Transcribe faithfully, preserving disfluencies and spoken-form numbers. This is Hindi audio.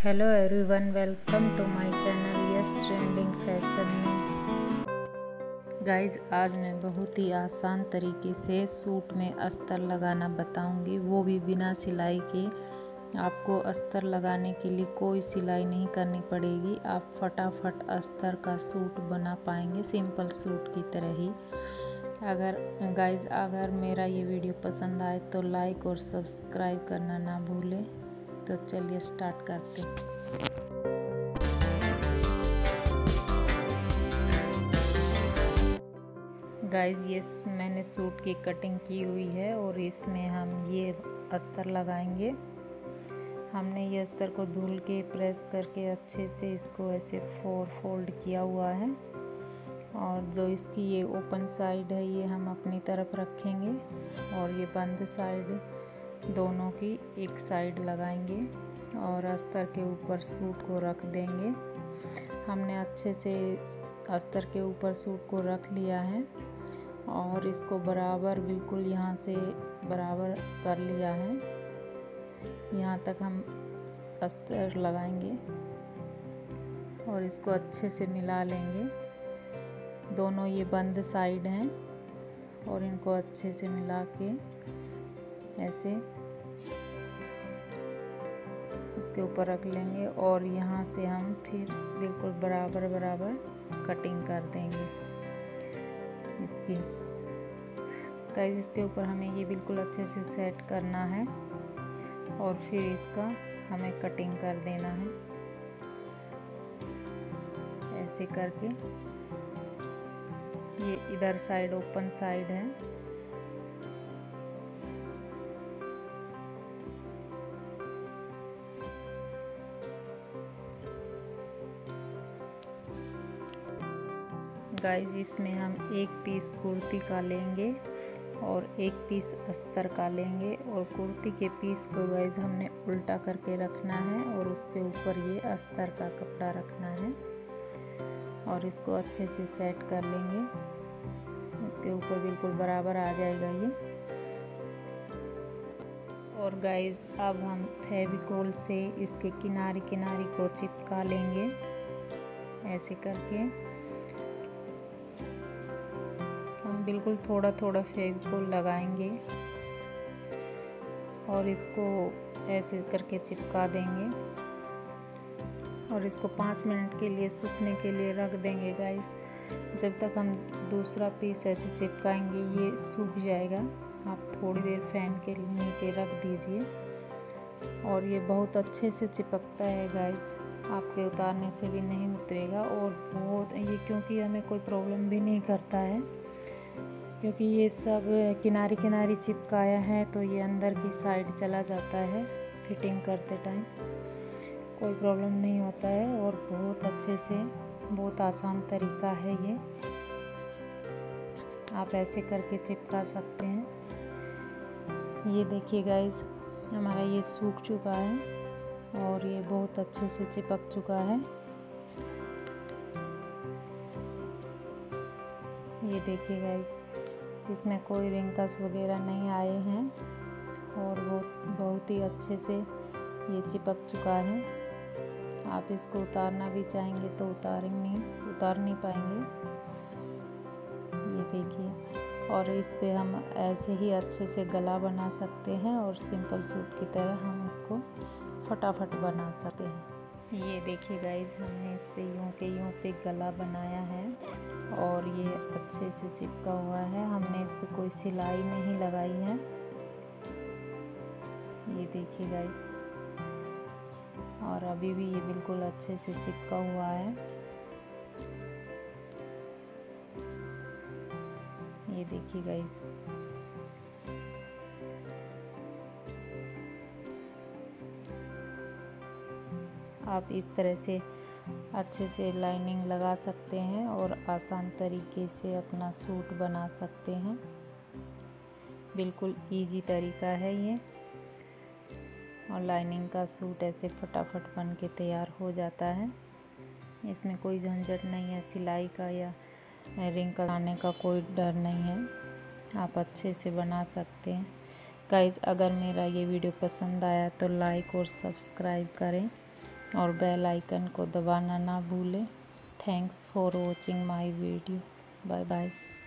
Hello everyone, welcome to my channel yes trending fashion में। गाइज, आज मैं बहुत ही आसान तरीके से सूट में अस्तर लगाना बताऊंगी, वो भी बिना सिलाई के। आपको अस्तर लगाने के लिए कोई सिलाई नहीं करनी पड़ेगी। आप फटाफट अस्तर का सूट बना पाएंगे, सिंपल सूट की तरह ही। अगर गाइज अगर मेरा ये वीडियो पसंद आए तो लाइक और सब्सक्राइब करना ना भूलें। तो चलिए स्टार्ट करते हैं। गाइज, ये मैंने सूट की कटिंग की हुई है और इसमें हम ये अस्तर लगाएंगे। हमने ये अस्तर को धुल के प्रेस करके अच्छे से इसको ऐसे फोर फोल्ड किया हुआ है, और जो इसकी ये ओपन साइड है ये हम अपनी तरफ रखेंगे, और ये बंद साइड दोनों की एक साइड लगाएंगे और अस्तर के ऊपर सूट को रख देंगे। हमने अच्छे से अस्तर के ऊपर सूट को रख लिया है और इसको बराबर बिल्कुल यहाँ से बराबर कर लिया है। यहाँ तक हम अस्तर लगाएंगे और इसको अच्छे से मिला लेंगे। दोनों ये बंद साइड हैं और इनको अच्छे से मिला के ऐसे इसके ऊपर रख लेंगे, और यहाँ से हम फिर बिल्कुल बराबर बराबर कटिंग कर देंगे इसकी। गाइस, इसके ऊपर हमें ये बिल्कुल अच्छे से सेट करना है और फिर इसका हमें कटिंग कर देना है ऐसे करके। ये इधर साइड ओपन साइड है, गाइस इसमें हम एक पीस कुर्ती का लेंगे और एक पीस अस्तर का लेंगे, और कुर्ती के पीस को गाइस हमने उल्टा करके रखना है और उसके ऊपर ये अस्तर का कपड़ा रखना है और इसको अच्छे से सेट कर लेंगे। इसके ऊपर बिल्कुल बराबर आ जाएगा ये। और गाइस अब हम फेविकोल से इसके किनारे किनारे को चिपका लेंगे ऐसे करके। हम बिल्कुल थोड़ा थोड़ा फेविकोल लगाएंगे और इसको ऐसे करके चिपका देंगे और इसको पाँच मिनट के लिए सूखने के लिए रख देंगे गाइस। जब तक हम दूसरा पीस ऐसे चिपकाएंगे ये सूख जाएगा। आप थोड़ी देर फैन के नीचे रख दीजिए और ये बहुत अच्छे से चिपकता है गाइस, आपके उतारने से भी नहीं उतरेगा। और बहुत ये क्योंकि हमें कोई प्रॉब्लम भी नहीं करता है, क्योंकि ये सब किनारे किनारे चिपकाया है तो ये अंदर की साइड चला जाता है। फिटिंग करते टाइम कोई प्रॉब्लम नहीं होता है और बहुत अच्छे से, बहुत आसान तरीका है ये। आप ऐसे करके चिपका सकते हैं। ये देखिए गाइस, हमारा ये सूख चुका है और ये बहुत अच्छे से चिपक चुका है। ये देखिए गाइस, इसमें कोई रिंकल्स वगैरह नहीं आए हैं और बहुत बहुत ही अच्छे से ये चिपक चुका है। आप इसको उतारना भी चाहेंगे तो उतारेंगे उतार नहीं पाएंगे। ये देखिए, और इस पे हम ऐसे ही अच्छे से गला बना सकते हैं और सिंपल सूट की तरह हम इसको फटाफट बना सकते हैं। ये देखिए गाइस, हमने इस पे यूं के यूं पे गला बनाया है और ये अच्छे से चिपका हुआ है। हमने इस पे कोई सिलाई नहीं लगाई है। ये देखिए गाइस, और अभी भी ये बिल्कुल अच्छे से चिपका हुआ है। ये देखिए गाइस, आप इस तरह से अच्छे से लाइनिंग लगा सकते हैं और आसान तरीके से अपना सूट बना सकते हैं। बिल्कुल इजी तरीका है ये, और लाइनिंग का सूट ऐसे फटाफट बन के तैयार हो जाता है। इसमें कोई झंझट नहीं है, सिलाई का या रिंकल आने का कोई डर नहीं है। आप अच्छे से बना सकते हैं। गाइस, अगर मेरा ये वीडियो पसंद आया तो लाइक और सब्सक्राइब करें और बेल आइकन को दबाना ना भूलें। Thanks for watching my video. Bye bye.